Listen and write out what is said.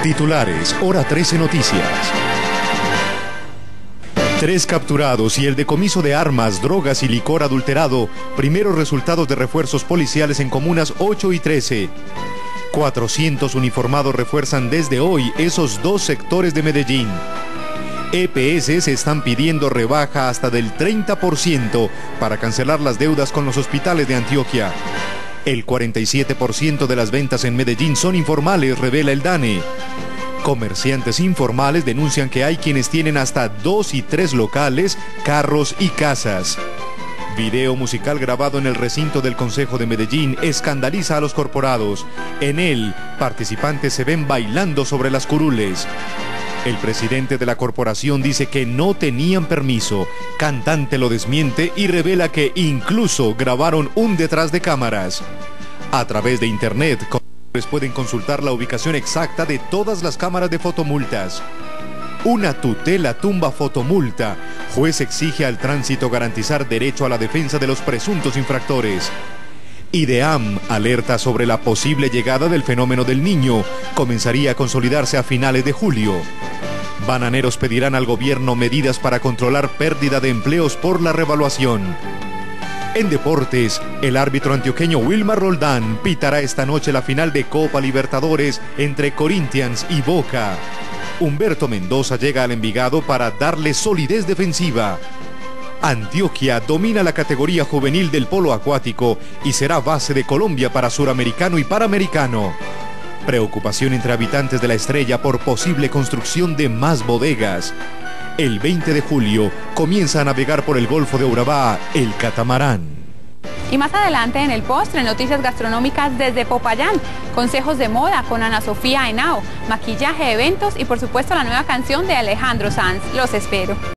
Titulares, Hora 13 Noticias. 3 capturados y el decomiso de armas, drogas y licor adulterado. Primeros resultados de refuerzos policiales en comunas 8 y 13. 400 uniformados refuerzan desde hoy esos 2 sectores de Medellín. EPS están pidiendo rebaja hasta del 30% para cancelar las deudas con los hospitales de Antioquia. El 47% de las ventas en Medellín son informales, revela el DANE. Comerciantes informales denuncian que hay quienes tienen hasta 2 y 3 locales, carros y casas. Video musical grabado en el recinto del Concejo de Medellín escandaliza a los corporados. En él, participantes se ven bailando sobre las curules. El presidente de la corporación dice que no tenían permiso. Cantante lo desmiente y revela que incluso grabaron un detrás de cámaras. A través de internet, pueden consultar la ubicación exacta de todas las cámaras de fotomultas. Una tutela tumba fotomulta. Juez exige al tránsito garantizar derecho a la defensa de los presuntos infractores. IDEAM alerta sobre la posible llegada del fenómeno del Niño. Comenzaría a consolidarse a finales de julio. Bananeros pedirán al gobierno medidas para controlar pérdida de empleos por la revaluación. En deportes, el árbitro antioqueño Wilmar Roldán pitará esta noche la final de Copa Libertadores entre Corinthians y Boca. Humberto Mendoza llega al Envigado para darle solidez defensiva. Antioquia domina la categoría juvenil del polo acuático y será base de Colombia para suramericano y panamericano. Preocupación entre habitantes de La Estrella por posible construcción de más bodegas. El 20 de julio comienza a navegar por el Golfo de Urabá el catamarán. Y más adelante en el postre, noticias gastronómicas desde Popayán, consejos de moda con Ana Sofía Henao, maquillaje, eventos y por supuesto la nueva canción de Alejandro Sanz. Los espero.